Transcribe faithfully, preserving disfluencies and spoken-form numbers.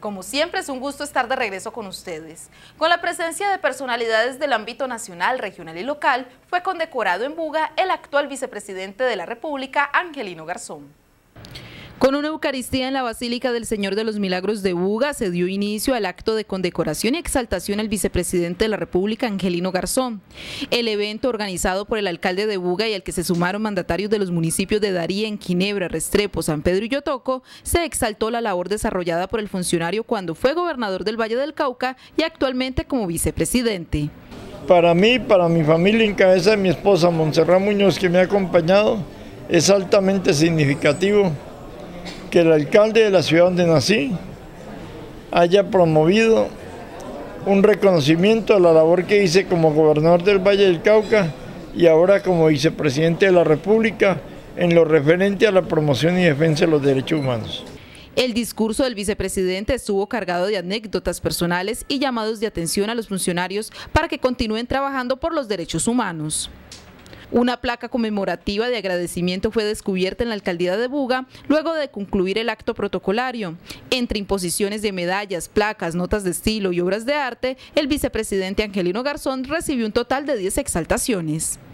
Como siempre, es un gusto estar de regreso con ustedes. Con la presencia de personalidades del ámbito nacional, regional y local, fue condecorado en Buga el actual vicepresidente de la República, Angelino Garzón. Con una Eucaristía en la Basílica del Señor de los Milagros de Buga se dio inicio al acto de condecoración y exaltación al vicepresidente de la República, Angelino Garzón. El evento, organizado por el alcalde de Buga y al que se sumaron mandatarios de los municipios de Darién, Ginebra, Restrepo, San Pedro y Yotoco, se exaltó la labor desarrollada por el funcionario cuando fue gobernador del Valle del Cauca y actualmente como vicepresidente. Para mí, para mi familia, en cabeza de mi esposa Montserrat Muñoz, que me ha acompañado, es altamente significativo que el alcalde de la ciudad donde nací haya promovido un reconocimiento a la labor que hice como gobernador del Valle del Cauca y ahora como vicepresidente de la República en lo referente a la promoción y defensa de los derechos humanos. El discurso del vicepresidente estuvo cargado de anécdotas personales y llamados de atención a los funcionarios para que continúen trabajando por los derechos humanos. Una placa conmemorativa de agradecimiento fue descubierta en la alcaldía de Buga luego de concluir el acto protocolario. Entre imposiciones de medallas, placas, notas de estilo y obras de arte, el vicepresidente Angelino Garzón recibió un total de diez exaltaciones.